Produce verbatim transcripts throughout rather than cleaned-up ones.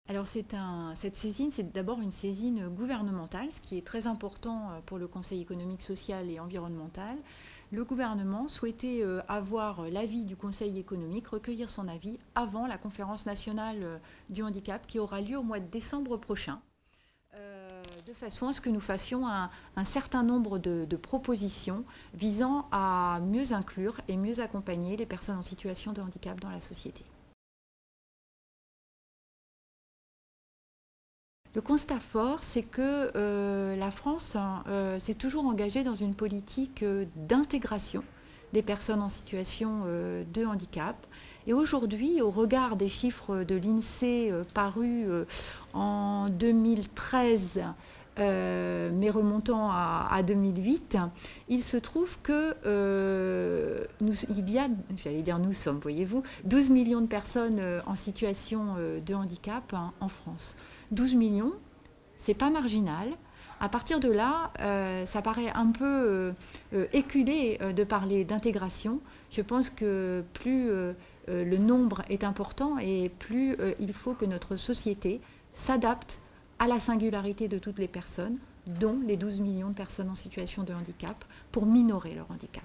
Alors c'est un, cette saisine, c'est d'abord une saisine gouvernementale, ce qui est très important pour le Conseil économique, social et environnemental. Le gouvernement souhaitait avoir l'avis du Conseil économique, recueillir son avis avant la conférence nationale du handicap qui aura lieu au mois de décembre prochain, euh, de façon à ce que nous fassions un, un certain nombre de, de propositions visant à mieux inclure et mieux accompagner les personnes en situation de handicap dans la société. Le constat fort, c'est que euh, la France euh, s'est toujours engagée dans une politique euh, d'intégration des personnes en situation euh, de handicap. Et aujourd'hui, au regard des chiffres de l'INSEE euh, parus euh, en deux mille treize, euh, mais remontant à, à deux mille huit, il se trouve que euh, nous, il y a, j'allais dire nous sommes, voyez-vous, douze millions de personnes euh, en situation euh, de handicap hein, en France. douze millions, c'est pas marginal. À partir de là, euh, ça paraît un peu euh, éculé euh, de parler d'intégration. Je pense que plus euh, euh, le nombre est important et plus euh, il faut que notre société s'adapte à la singularité de toutes les personnes, dont les douze millions de personnes en situation de handicap, pour minorer leur handicap.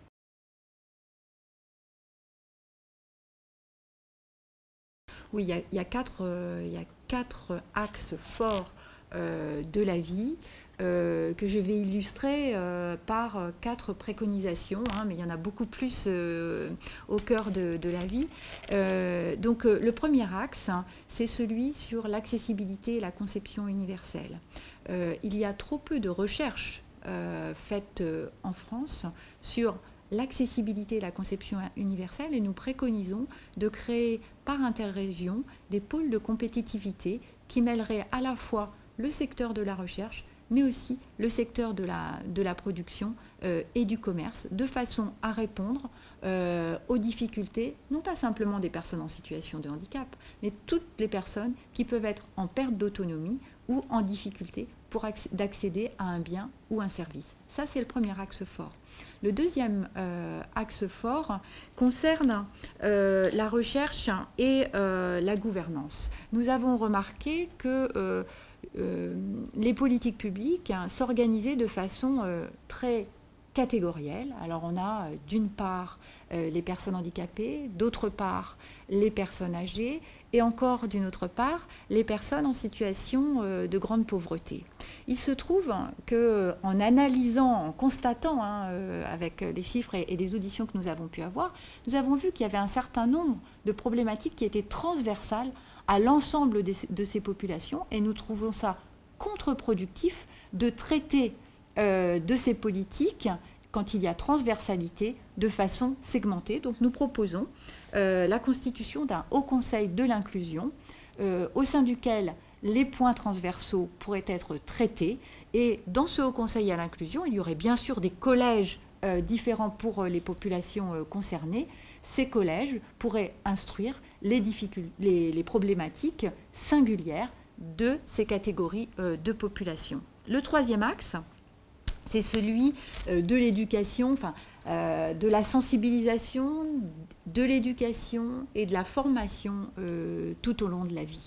Oui, il y a, il y a quatre, euh, il y a quatre axes forts euh, de la vie euh, que je vais illustrer euh, par quatre préconisations, hein, mais il y en a beaucoup plus euh, au cœur de, de la vie. Euh, donc euh, le premier axe, hein, c'est celui sur l'accessibilité et la conception universelle. Euh, il y a trop peu de recherches euh, faites euh, en France sur l'accessibilité et la conception universelle, et nous préconisons de créer par interrégion des pôles de compétitivité qui mêleraient à la fois le secteur de la recherche mais aussi le secteur de la, de la production euh, et du commerce, de façon à répondre euh, aux difficultés, non pas simplement des personnes en situation de handicap, mais toutes les personnes qui peuvent être en perte d'autonomie ou en difficulté pour d'accéder à un bien ou un service. Ça, c'est le premier axe fort. Le deuxième euh, axe fort concerne euh, la recherche et euh, la gouvernance. Nous avons remarqué que euh, euh, les politiques publiques hein, s'organisaient de façon euh, très catégorielle. Alors on a euh, d'une part euh, les personnes handicapées, d'autre part les personnes âgées et encore d'une autre part les personnes en situation euh, de grande pauvreté. Il se trouve qu'en analysant, en constatant hein, euh, avec les chiffres et, et les auditions que nous avons pu avoir, nous avons vu qu'il y avait un certain nombre de problématiques qui étaient transversales à l'ensemble de, de ces populations et nous trouvons ça contre-productif de traiter euh, de ces politiques quand il y a transversalité de façon segmentée. Donc nous proposons euh, la constitution d'un haut conseil de l'inclusion euh, au sein duquel les points transversaux pourraient être traités. Et dans ce haut conseil à l'inclusion, il y aurait bien sûr des collèges euh, différents pour euh, les populations euh, concernées. Ces collèges pourraient instruire les, les, les problématiques singulières de ces catégories euh, de population. Le troisième axe, c'est celui euh, de l'éducation, enfin, euh, de la sensibilisation, de l'éducation et de la formation euh, tout au long de la vie.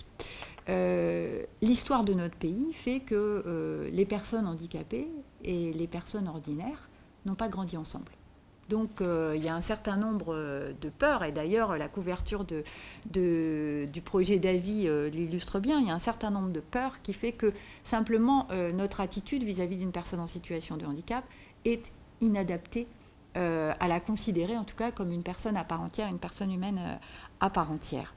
Euh, l'histoire de notre pays fait que euh, les personnes handicapées et les personnes ordinaires n'ont pas grandi ensemble. Donc euh, il y a un certain nombre de peurs, et d'ailleurs la couverture de, de, du projet d'avis euh, l'illustre bien, il y a un certain nombre de peurs qui fait que simplement euh, notre attitude vis-à-vis d'une personne en situation de handicap est inadaptée euh, à la considérer en tout cas comme une personne à part entière, une personne humaine euh, à part entière.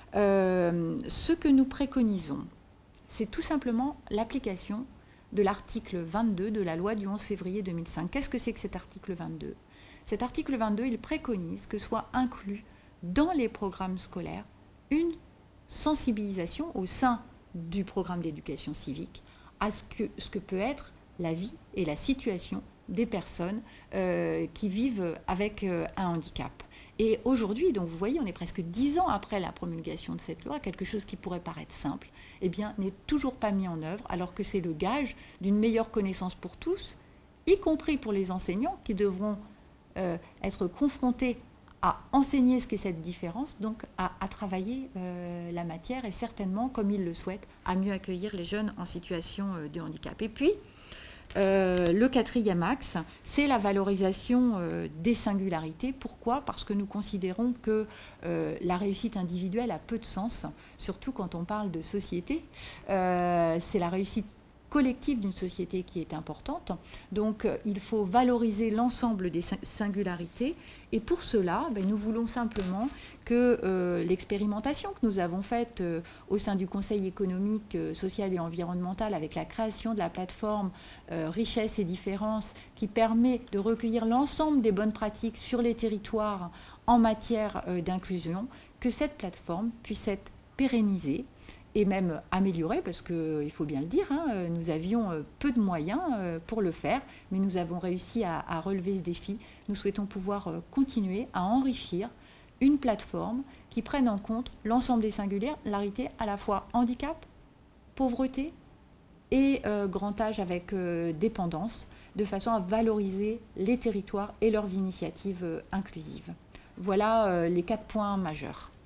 Euh, ce que nous préconisons, c'est tout simplement l'application de l'article vingt-deux de la loi du onze février deux mille cinq. Qu'est-ce que c'est que cet article vingt-deux ? Cet article vingt-deux, il préconise que soit inclus dans les programmes scolaires une sensibilisation au sein du programme d'éducation civique à ce que, ce que peut être la vie et la situation des personnes euh, qui vivent avec euh, un handicap. Et aujourd'hui, donc vous voyez, on est presque dix ans après la promulgation de cette loi, quelque chose qui pourrait paraître simple, eh bien, n'est toujours pas mis en œuvre, alors que c'est le gage d'une meilleure connaissance pour tous, y compris pour les enseignants qui devront euh, être confrontés à enseigner ce qu'est cette différence, donc à, à travailler euh, la matière et certainement, comme ils le souhaitent, à mieux accueillir les jeunes en situation euh, de handicap. Et puis, euh, le quatrième axe, c'est la valorisation euh, des singularités. Pourquoi ? Parce que nous considérons que euh, la réussite individuelle a peu de sens, surtout quand on parle de société. Euh, c'est la réussite collective d'une société qui est importante. Donc, euh, il faut valoriser l'ensemble des singularités. Et pour cela, ben, nous voulons simplement que euh, l'expérimentation que nous avons faite euh, au sein du Conseil économique, euh, social et environnemental avec la création de la plateforme euh, Richesse et Différence qui permet de recueillir l'ensemble des bonnes pratiques sur les territoires en matière euh, d'inclusion, que cette plateforme puisse être pérennisée et même améliorée, parce qu'il faut bien le dire, hein, nous avions peu de moyens pour le faire, mais nous avons réussi à, à relever ce défi. Nous souhaitons pouvoir continuer à enrichir une plateforme qui prenne en compte l'ensemble des singularités, à la fois handicap, pauvreté et euh, grand âge avec euh, dépendance, de façon à valoriser les territoires et leurs initiatives euh, inclusives. Voilà euh, les quatre points majeurs.